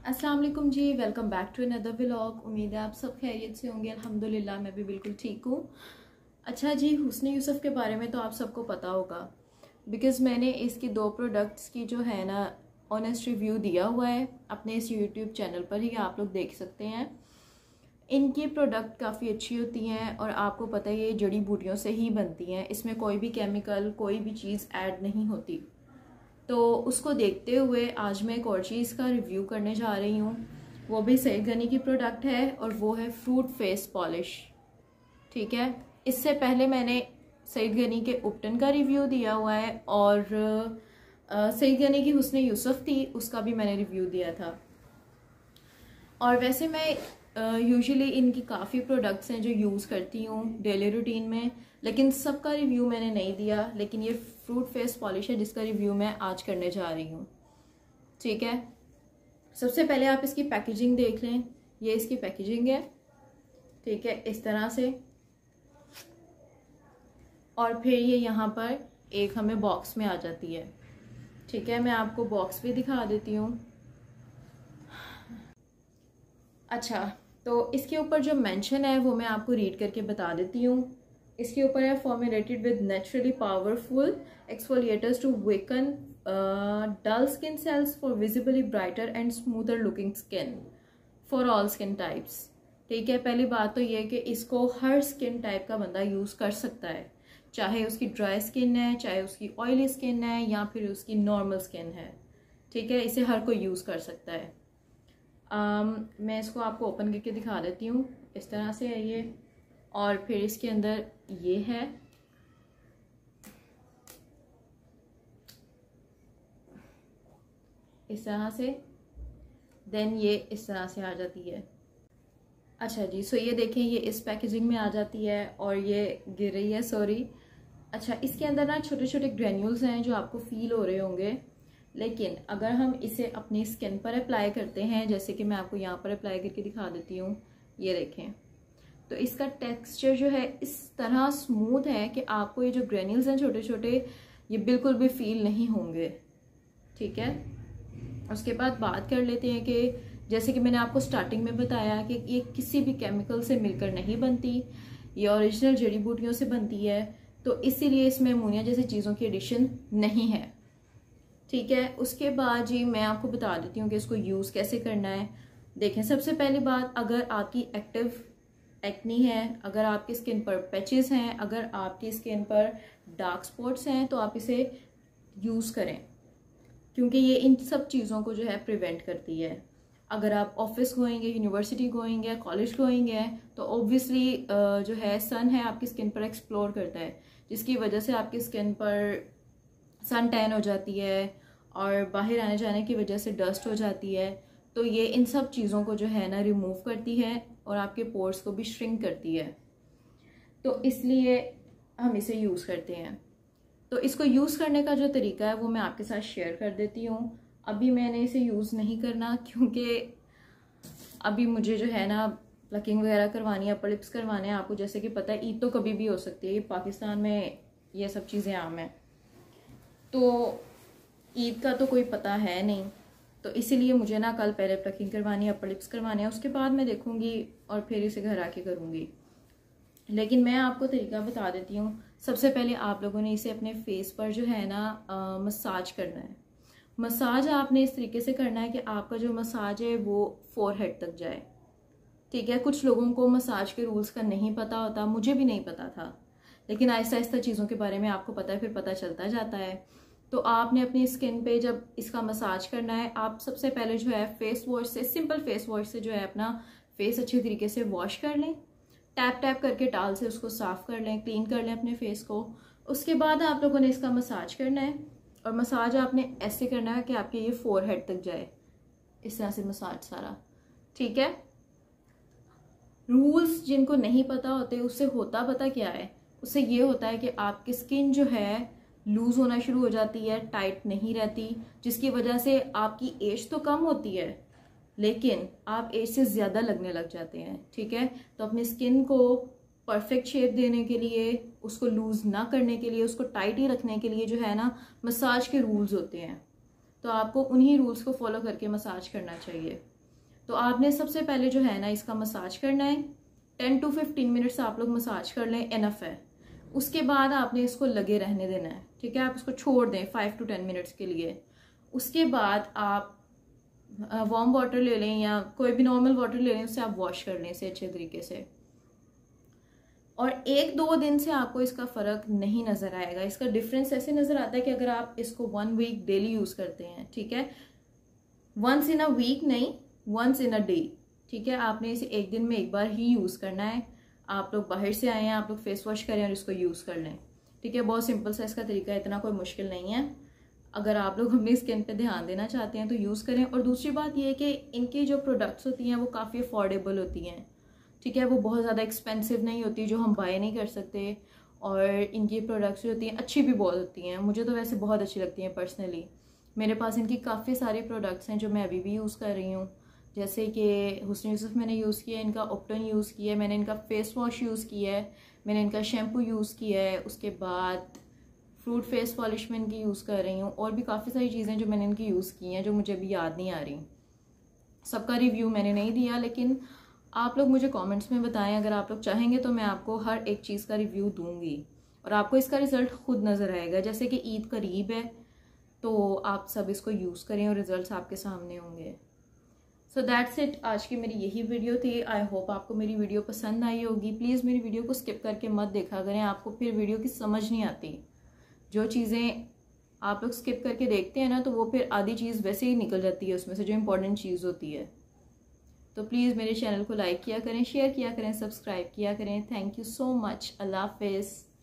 अस्सलाम वालेकुम जी, welcome back to another vlog. उम्मीद है आप सब खैरियत से होंगे। अल्हम्दुलिल्लाह मैं भी बिल्कुल ठीक हूँ। अच्छा जी, हुस्न यूसुफ के बारे में तो आप सबको पता होगा, बिकॉज़ मैंने इसकी 2 प्रोडक्ट्स की जो है ना ऑनेस्ट रिव्यू दिया हुआ है अपने इस यूट्यूब चैनल पर ही, आप लोग देख सकते हैं। इनकी प्रोडक्ट काफ़ी अच्छी होती हैं और आपको पता है ये जड़ी बूटियों से ही बनती हैं, इसमें कोई भी केमिकल कोई भी चीज़ ऐड नहीं होती। तो उसको देखते हुए आज मैं एक और चीज़ का रिव्यू करने जा रही हूँ, वो भी सईद गनी की प्रोडक्ट है और वो है फ्रूट फेस पॉलिश। ठीक है, इससे पहले मैंने सईद गनी के उपटन का रिव्यू दिया हुआ है और सईद गनी की हुस्न यूसुफ थी, उसका भी मैंने रिव्यू दिया था। और वैसे मैं यूजुअली इनकी काफ़ी प्रोडक्ट्स हैं जो यूज़ करती हूँ डेली रूटीन में, लेकिन सबका रिव्यू मैंने नहीं दिया। लेकिन ये फ्रूट फेस पॉलिश है जिसका रिव्यू मैं आज करने जा रही हूँ। ठीक है, सबसे पहले आप इसकी पैकेजिंग देख लें। ये इसकी पैकेजिंग है, ठीक है, इस तरह से। और फिर ये यहाँ पर एक हमें बॉक्स में आ जाती है। ठीक है, मैं आपको बॉक्स भी दिखा देती हूँ। अच्छा, तो इसके ऊपर जो मेंशन है वो मैं आपको रीड करके बता देती हूँ। इसके ऊपर है formulated with naturally powerful exfoliators to waken dull skin cells for visibly brighter and smoother looking skin for all skin types. ठीक है, पहली बात तो ये कि इसको हर स्किन टाइप का बंदा यूज़ कर सकता है, चाहे उसकी ड्राई स्किन है, चाहे उसकी ऑयली स्किन है, या फिर उसकी नॉर्मल स्किन है। ठीक है, इसे हर कोई यूज़ कर सकता है। मैं इसको आपको ओपन करके दिखा देती हूँ। इस तरह से है ये, और फिर इसके अंदर ये है। इस तरह से, देन ये इस तरह से आ जाती है। अच्छा जी, सो ये देखें, ये इस पैकेजिंग में आ जाती है और ये गिर रही है, सॉरी। अच्छा, इसके अंदर ना छोटे छोटे ग्रेन्यूल्स हैं जो आपको फील हो रहे होंगे, लेकिन अगर हम इसे अपनी स्किन पर अप्लाई करते हैं, जैसे कि मैं आपको यहाँ पर अप्लाई करके दिखा देती हूँ, ये देखें, तो इसका टेक्सचर जो है इस तरह स्मूथ है कि आपको ये जो ग्रेन्यूल्स हैं छोटे छोटे, ये बिल्कुल भी फील नहीं होंगे। ठीक है, उसके बाद बात कर लेते हैं कि जैसे कि मैंने आपको स्टार्टिंग में बताया कि ये किसी भी केमिकल से मिलकर नहीं बनती, ये ओरिजिनल जड़ी बूटियों से बनती है, तो इसीलिए इसमें अमोनिया जैसी चीज़ों की एडिशन नहीं है। ठीक है, उसके बाद जी मैं आपको बता देती हूँ कि इसको यूज़ कैसे करना है। देखें, सबसे पहली बात, अगर आपकी एक्टिव एक्नी है, अगर आपकी स्किन पर पैचेस हैं, अगर आपकी स्किन पर डार्क स्पॉट्स हैं, तो आप इसे यूज़ करें, क्योंकि ये इन सब चीज़ों को जो है प्रिवेंट करती है। अगर आप ऑफिस गोइंग है, यूनिवर्सिटी गोइंग है, कॉलेज गोइंग है, तो ऑब्वियसली जो है सन है आपकी स्किन पर एक्सप्लोर करता है, जिसकी वजह से आपकी स्किन पर सन टैन हो जाती है और बाहर आने जाने की वजह से डस्ट हो जाती है। तो ये इन सब चीज़ों को जो है ना रिमूव करती है और आपके पोर्स को भी श्रिंक करती है, तो इसलिए हम इसे यूज़ करते हैं। तो इसको यूज़ करने का जो तरीका है वो मैं आपके साथ शेयर कर देती हूँ। अभी मैंने इसे यूज़ नहीं करना, क्योंकि अभी मुझे जो है ना प्लकिंग वगैरह करवानी है, अपर लिप्स करवाने हैं। आपको जैसे कि पता है, ईद तो कभी भी हो सकती है, पाकिस्तान में ये सब चीज़ें आम हैं, तो ईद का तो कोई पता है नहीं, तो इसीलिए मुझे ना कल पहले प्लकिंग करवानी है, अपर लिप्स करवाने हैं, उसके बाद मैं देखूंगी और फिर इसे घर आके करूंगी। लेकिन मैं आपको तरीका बता देती हूँ। सबसे पहले आप लोगों ने इसे अपने फेस पर जो है ना मसाज करना है। मसाज आपने इस तरीके से करना है कि आपका जो मसाज है वो फोरहेड तक जाए। ठीक है, कुछ लोगों को मसाज के रूल्स का नहीं पता होता, मुझे भी नहीं पता था, लेकिन आहिस्ता आहिस्ता चीज़ों के बारे में आपको पता है, फिर पता चलता जाता है। तो आपने अपनी स्किन पे जब इसका मसाज करना है, आप सबसे पहले जो है फेस वॉश से, सिंपल फेस वॉश से जो है अपना फेस अच्छी तरीके से वॉश कर लें, टैप टैप करके टाल से उसको साफ कर लें, क्लीन कर लें अपने फेस को। उसके बाद आप लोगों ने इसका मसाज करना है, और मसाज आपने ऐसे करना है कि आपके ये फोरहेड तक जाए, इस तरह से मसाज सारा। ठीक है, रूल्स जिनको नहीं पता होते उससे होता पता क्या है, उससे ये होता है कि आपकी स्किन जो है लूज होना शुरू हो जाती है, टाइट नहीं रहती, जिसकी वजह से आपकी एज तो कम होती है लेकिन आप एज से ज़्यादा लगने लग जाते हैं। ठीक है, तो अपनी स्किन को परफेक्ट शेप देने के लिए, उसको लूज ना करने के लिए, उसको टाइट ही रखने के लिए जो है ना मसाज के रूल्स होते हैं, तो आपको उन्हीं रूल्स को फॉलो करके मसाज करना चाहिए। तो आपने सबसे पहले जो है ना इसका मसाज करना है। 10 to 15 मिनट्स आप लोग मसाज कर लें, इनफ है। उसके बाद आपने इसको लगे रहने देना है, ठीक है। आप इसको छोड़ दें 5 to 10 मिनट्स के लिए। उसके बाद आप वार्म वाटर ले लें या कोई भी नॉर्मल वाटर ले लें, उससे आप वॉश कर लें इसे अच्छे तरीके से। और 1-2 दिन से आपको इसका फ़र्क नहीं नज़र आएगा। इसका डिफरेंस ऐसे नज़र आता है कि अगर आप इसको 1 वीक डेली यूज़ करते हैं, ठीक है, वंस इन अ वीक नहीं, वंस इन अ डे, ठीक है। आपने इसे एक दिन में एक बार ही यूज़ करना है। आप लोग बाहर से आए हैं, आप लोग फेस वॉश करें और इसको यूज़ कर लें, ठीक है। बहुत सिंपल सा इसका तरीका है, इतना कोई मुश्किल नहीं है। अगर आप लोग अपनी स्किन पे ध्यान देना चाहते हैं तो यूज़ करें। और दूसरी बात यह है कि इनकी जो प्रोडक्ट्स होती हैं वो काफ़ी अफोर्डेबल होती हैं, ठीक है। वो बहुत ज़्यादा एक्सपेंसिव नहीं होती जो हम बाय नहीं कर सकते। और इनकी प्रोडक्ट्स जो होती हैं अच्छी भी बहुत होती हैं। मुझे तो वैसे बहुत अच्छी लगती हैं पर्सनली। मेरे पास इनकी काफ़ी सारी प्रोडक्ट्स हैं जो मैं अभी भी यूज़ कर रही हूँ। जैसे कि हुस्न यूसुफ मैंने यूज़ किया है, इनका ऑप्टन यूज़ किया है, मैंने इनका फेस वॉश यूज़ किया है, मैंने इनका शैम्पू यूज़ किया है। उसके बाद फ्रूट फेस पॉलिश में इनकी यूज़ कर रही हूँ। और भी काफ़ी सारी चीज़ें जो मैंने इनकी यूज़ की हैं जो मुझे अभी याद नहीं आ रही। सबका रिव्यू मैंने नहीं दिया, लेकिन आप लोग मुझे कमेंट्स में बताएं। अगर आप लोग चाहेंगे तो मैं आपको हर एक चीज़ का रिव्यू दूंगी और आपको इसका रिज़ल्ट खुद नज़र आएगा। जैसे कि ईद करीब है तो आप सब इसको यूज़ करें और रिज़ल्ट्स आपके सामने होंगे। सो दैट्स इट, आज की मेरी यही वीडियो थी। आई होप आपको मेरी वीडियो पसंद आई होगी। प्लीज़ मेरी वीडियो को स्किप करके मत देखा करें, आपको फिर वीडियो की समझ नहीं आती। जो चीज़ें आप लोग स्किप करके देखते हैं ना तो वो फिर आधी चीज़ वैसे ही निकल जाती है उसमें से जो इम्पोर्टेंट चीज़ होती है। तो प्लीज़ मेरे चैनल को लाइक किया करें, शेयर किया करें, सब्सक्राइब किया करें। Thank you so much. अल्लाह हाफिज़।